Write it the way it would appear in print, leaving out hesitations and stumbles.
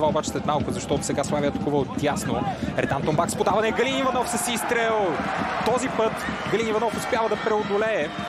това обаче след малко, защото сега Славия атакува от дясно. Ретан Томбак с подаване, Галин Иванов с изстрел. Този път Галин Иванов успява да преодолее